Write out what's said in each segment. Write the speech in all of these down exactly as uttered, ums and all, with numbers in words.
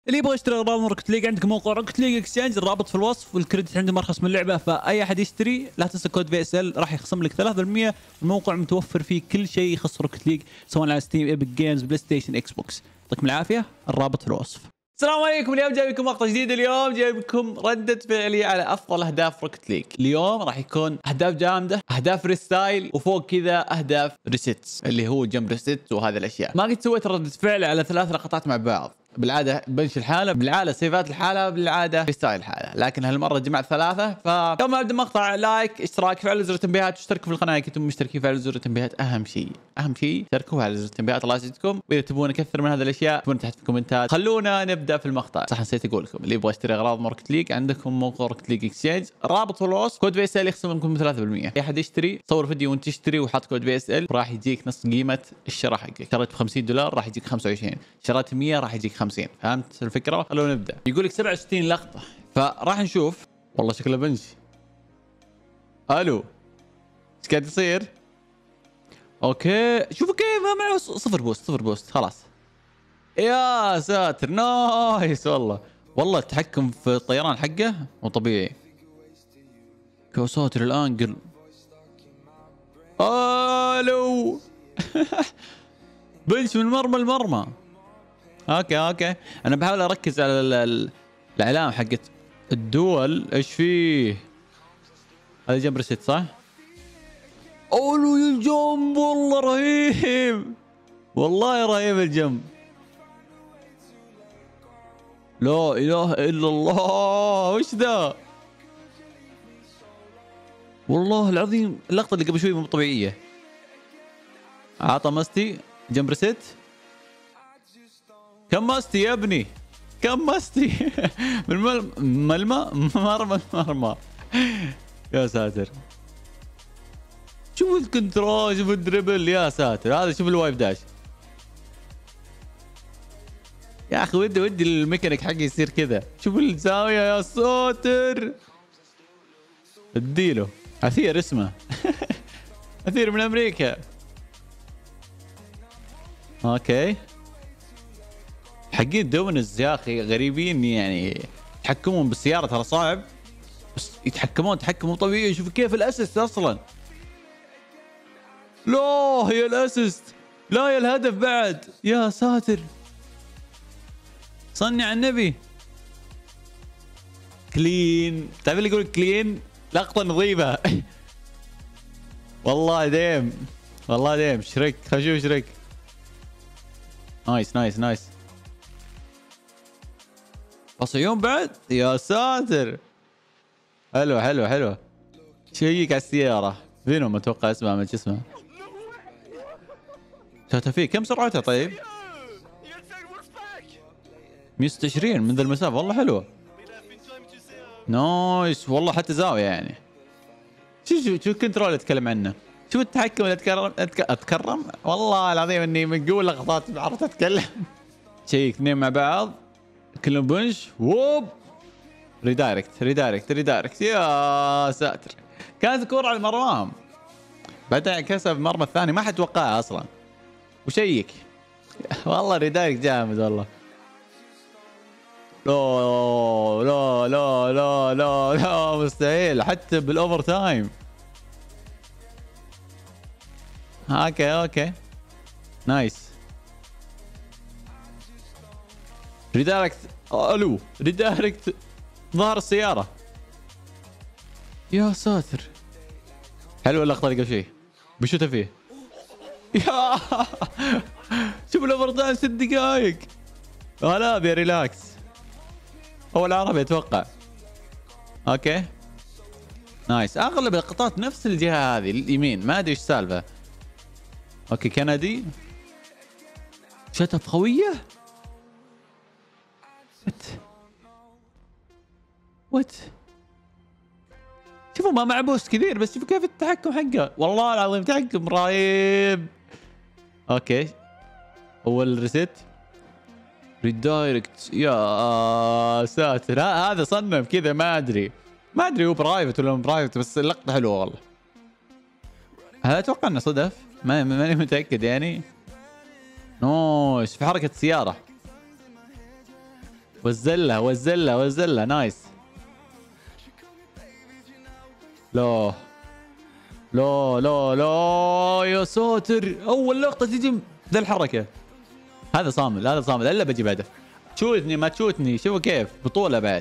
اللي يبغى يشتري اغراض من روكت ليج عندك موقع روكت ليج اكسشينج، الرابط في الوصف، والكريدت عندهم ارخص من اللعبه، فاي احد يشتري لا تنسى كود في اس ال راح يخصم لك ثلاثة بالمئة. الموقع متوفر فيه كل شيء يخص روكت ليج سواء على ستيم، ايبك جيمز، بلاي ستيشن، اكس بوكس. يعطيكم العافيه، الرابط في الوصف. السلام عليكم، اليوم جايب لكم مقطع جديد. اليوم جايب لكم ردة فعلي على افضل اهداف روكت ليج. اليوم راح يكون اهداف جامده، اهداف ريستايل، وفوق كذا اهداف ريسيتس اللي هو جمب ريسيتس وهذه الاشياء. ما قد سويت ردة فعل على ثلاث لقطات مع بعض، بالعاده بنش الحاله، بالعاده سيفات الحاله، بالعاده ريستايل الحاله، لكن هالمره جمعت ثلاثه. فقبل ما ابدا المقطع لايك، اشتراك، فعل زر التنبيهات، واشتركوا في القناه كنتم مشتركين، فعل زر التنبيهات اهم شيء، اهم شيء اشتركوا على زر التنبيهات الله يسعدكم. واذا تبون اكثر من هذه الاشياء تكتبون تحت في الكومنتات. خلونا نبدا في المقطع. صح نسيت اقول لكم، اللي يبغى يشتري اغراض روكت ليج عندكم موقع روكت ليج اكسشينج، رابط في الوصف، كود في اس ال يخصم منكم ثلاثة بالمئة. اي احد يشتري صور فيديو وانت تشتري وحط كود في اس ال راح يجيك نص قيمه الشراء حقك. شريت ب خمسين دولار راح يجيك خمسة وعشرين، شريت مئة راح يجيك خمسين. فهمت الفكره؟ خلونا نبدا. يقول لك سبعة وستين لقطه، فراح نشوف. والله شكله بنج. الو، ايش قاعد يصير؟ اوكي شوفوا كيف معه صفر بوست، صفر بوست خلاص. يا ساتر نايس والله. والله التحكم في الطيران حقه مو طبيعي. يا ساتر الانجل. الو بنش من مرمى لمرمى. اوكي اوكي انا بحاول اركز على الاعلام حقت الدول. ايش فيه؟ هذا جمب ريست صح؟ اولو الجنب والله رهيب، والله رهيب الجنب. لا اله الا الله، وش ذا؟ والله العظيم اللقطه اللي قبل شوي مو طبيعيه. عطى ماستي جمب ريست. كم ماستي يا ابني؟ كم ماستي؟ من ملمى مرمى مرمى. يا ساتر، شوف الكنترول، شوف الدربل، يا ساتر. هذا شوف الوايب داش. يا اخي ودي ودي الميكانيك حقي يصير كذا. شوف الزاويه يا ساتر. اديله اثير اسمه. اثير من امريكا. اوكي حقين دومنز يا اخي غريبين، يعني تحكمهم بالسياره ترى صعب، بس يتحكمون تحكم مو طبيعي. شوف كيف الاسيست اصلا. لا هي الاسيست، لا يا الهدف بعد. يا ساتر صنع على النبي. كلين، تعرف اللي يقول كلين؟ لقطه نظيفه. والله ديم، والله ديم. شريك، خلينا نشوف شريك. نايس نايس نايس. بس عيون بعد. يا ساتر حلو حلو حلو. شيك على السياره. فينوم اتوقع اسمها، ما اسمها. شاتها فيه. كم سرعتها طيب؟ مئة وستة وعشرين من ذا المسافه، والله حلوه. نايس والله، حتى زاويه يعني. شوف شوف شوف الكنترول اتكلم عنه. شوف التحكم اللي اتكرم اتكرم والله العظيم اني من قول لقطات عرفت اتكلم. شيك اثنين مع بعض كلهم بنش. ووب ريدايركت ريدايركت ريدايركت. يا ساتر، كانت الكرة على مرماهم، بعدين كسب مرمى الثاني ما حد توقعها اصلا. وشيك والله ريدايركت جامد والله. لا لا لا لا لا لا مستحيل حتى بالاوفر تايم. اوكي اوكي نايس. ريدايركت. الو ريدايركت ظهر السيارة. يا ساتر حلوه اللقطة اللي قبل شيء بشوتها فيه. يا شوف الاوفر تايم ست دقائق. لا ابي ريلاكس. هو العربي اتوقع. اوكي نايس. اغلب اللقطات نفس الجهه هذه اليمين، ما ادري ايش السالفه. اوكي كندي شتف قويه. وات وات. شوفوا ما مع بوست كثير، بس شوفوا كيف التحكم حقه، والله العظيم تحكم رهيب. اوكي اول ريست ريدايركت. يا ساتر هذا صنم كذا، ما ادري ما ادري هو برايفت ولا مو برايفت، بس اللقطه حلوه والله. هذا اتوقع انه صدف، ما ماني متاكد يعني. نويس في حركه سياره. وزلها وزلها وزلها نايس. لا لا لا لا يا ساتر، اول لقطه تجي ذا الحركه. هذا صامل هذا صامل الا بجيب هدف. تشوتني ما تشوتني، شوفوا كيف بطوله بعد.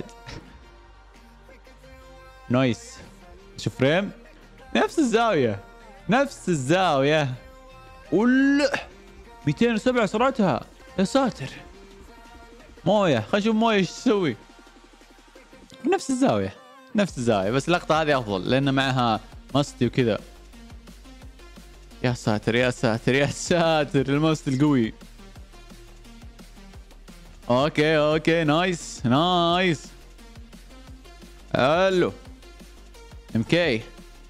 نايس. شوف فريم نفس الزاويه نفس الزاويه. ولا مئتين وسبعة سرعتها يا ساتر. مويه، خلينا نشوف مويه ايش تسوي. نفس الزاويه نفس الزاويه، بس اللقطه هذه افضل لان معها ماستي وكذا. يا ساتر يا ساتر يا ساتر الماست القوي. اوكي اوكي نايس نايس. الو ام كي.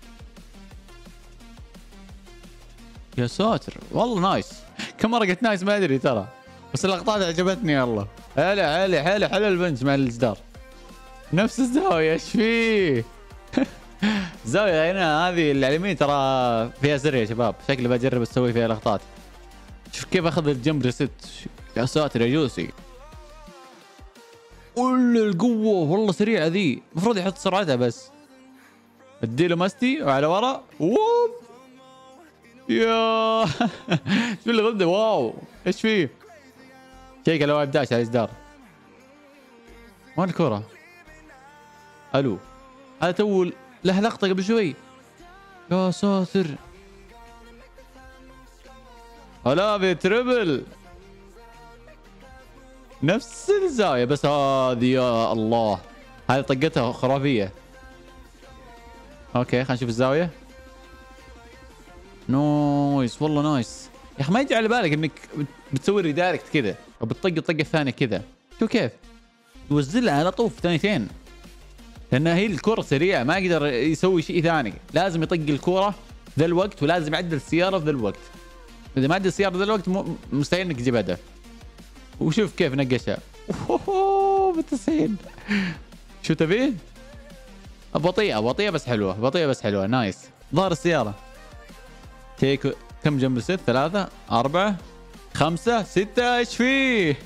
يا ساتر والله نايس. كم مره قلت نايس ما ادري ترى، بس اللقطات عجبتني والله. حلو حلو حلو حلو البنش مع الجدار نفس الزاويه. ايش فيه؟ الزاويه هنا هذه اللي على اليمين ترى فيها سر يا شباب، شكلي بجرب اسوي فيها لقطات. شوف كيف اخذ الجمب ريست. يا ساتر يا جوسي. ولا القوه والله سريعه ذي، المفروض يحط سرعتها بس. اديله ماستي وعلى ورا. ووب يا شو اللي غده. واو ايش فيه؟ شيك لو داش على الجدار. وين الكرة؟ الو هذا تو له لقطة قبل شوي. يا ساتر. هلا بتربل نفس الزاوية، بس هذه يا الله هذه طقتها خرافية. اوكي خلينا نشوف الزاوية. نايس والله نايس. يا اخي ما يجي على بالك انك بتسوي ريدايركت كذا وبتطق الطقة الثانية كذا. شو كيف؟ يوزلها على طوف ثانيتين، لان هي الكرة سريعة ما يقدر يسوي شيء ثاني، لازم يطق الكرة ذا الوقت ولازم يعدل السيارة في ذا الوقت. اذا ما عدل السيارة ذا الوقت مستحيل انك تجيب هدف. وشوف كيف نقشها. اوه بالتسعين. شو تبيه؟ بطيئة بطيئة بس حلوة، بطيئة بس حلوة. نايس. ظهر السيارة. تيك كم جنب ست؟ ثلاثة أربعة خمسة ستة. ايش فيه؟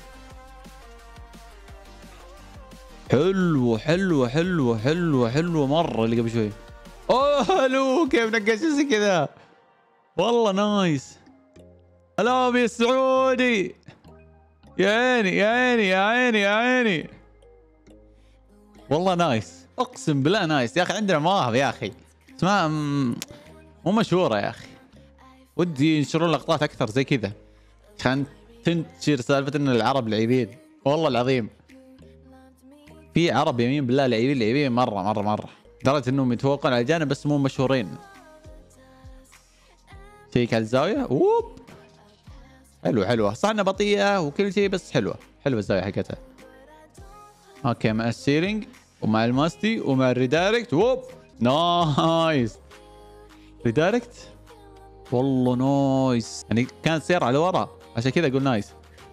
حلوة حلوة حلوة حلوة حلوة مرة اللي قبل شوي. اوه حلو كيف نقش زي كذا والله نايس. هلا بي السعودي. يا عيني يا عيني يا عيني يا عيني والله نايس، اقسم بالله نايس. يا اخي عندنا مواهب يا اخي اسمها مو مشهورة يا اخي. ودي ينشرون لقطات اكثر زي كذا عشان تنتشر سالفة ان العرب لعيبين. والله العظيم في عرب يمين بالله لعيبين لعيبين مرة مرة مرة، لدرجة انهم يتفوقون على الاجانب بس مو مشهورين. شيك على الزاوية. ووب حلو حلوة صح انها بطيئة وكل شيء بس حلوة حلوة الزاوية حقتها. اوكي مع السيرنج ومع الماستي ومع الريدايركت. ووب نايس. ريدايركت والله نايس، يعني كانت سيارة على ورا عشان كذا اقول نايس.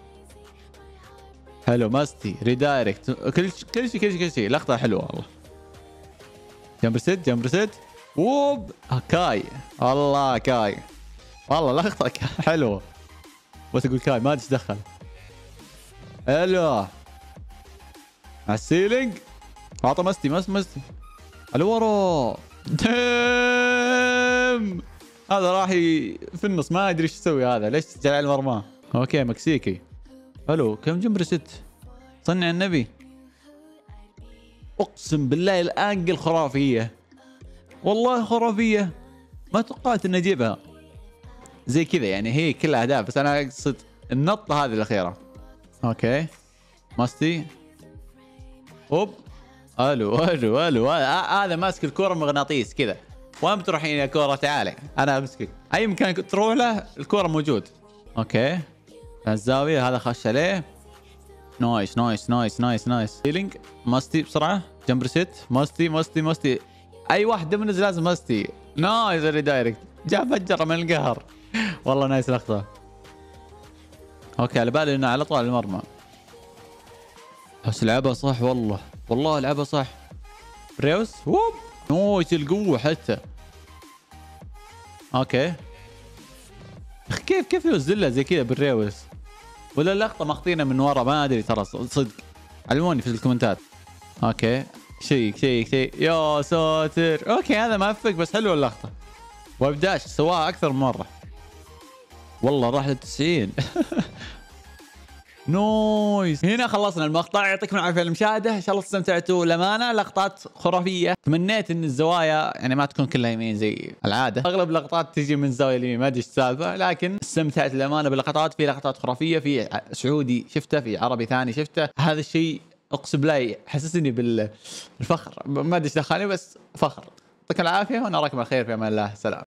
حلو ماستي ريدايركت كل شيء كل شيء كل شيء كل شيء. لقطة حلوة والله. جمب ريست جمب ريست. ووب كاي الله كاي والله لقطة حلوة، بس اقول كاي ما ادري ايش دخل. حلو على السيلينج. اعطى ماستي ماستي ماستي على ورا. دم هذا راح في النص ما ادري ايش يسوي هذا، ليش جاي على المرمى. اوكي مكسيكي. حلو كم جمب ريست صنع النبي. اقسم بالله الانجل خرافيه والله خرافيه، ما توقعت اني اجيبها زي كذا. يعني هي كلها اهداف بس انا اقصد النطه هذه الاخيره. اوكي ماستي. اوب الو الو الو هذا ماسك الكره مغناطيس كذا. وين بتروحين يا كوره؟ تعالي انا امسكك اي مكان تروح له الكوره موجود. اوكي الزاويه هذا خش عليه. نايس نايس نايس نايس نايس. سيلينج ماستي بسرعه. جمب ريست ماستي ماستي ماستي. اي واحد منز لازم ماستي. نايس الريدايركت جاء فجر من القهر والله نايس لقطه. اوكي على بالي انه على طول المرمى، بس لعبها صح والله والله لعبها صح. بريوس. ووب نايس القوه حتى. اوكي اخي كيف كيف يوزلها زي كذا بالريوس؟ ولا اللقطه ماخذينها من ورا ما ادري ترى صدق. علموني في الكومنتات. اوكي شيك شيك شيك يا ساتر. اوكي هذا ما افق بس حلوه اللقطه. وابداش سواها اكثر من مره والله راح لل تسعين. نويس. هنا خلصنا المقطع. يعطيكم العافيه على المشاهده، ان شاء الله استمتعتوا. لمانه لقطات خرافيه. تمنيت ان الزوايا يعني ما تكون كلها يمين زي العاده، اغلب اللقطات تجي من زاويه اليمين ما ادري ايش السالفه، لكن استمتعت للامانه باللقطات. في لقطات خرافيه، في سعودي شفته، في عربي ثاني شفته. هذا الشيء اقسم بالله حسسني بالفخر، ما ادري ايش دخلني بس فخر. يعطيكم العافيه ونراكم على خير في امان الله. سلام.